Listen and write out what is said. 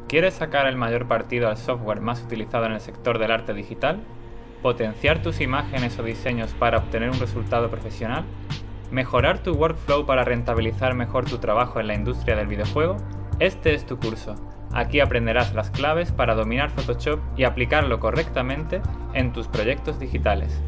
¿Quieres sacar el mayor partido al software más utilizado en el sector del arte digital? ¿Potenciar tus imágenes o diseños para obtener un resultado profesional? ¿Mejorar tu workflow para rentabilizar mejor tu trabajo en la industria del videojuego? Este es tu curso. Aquí aprenderás las claves para dominar Photoshop y aplicarlo correctamente en tus proyectos digitales.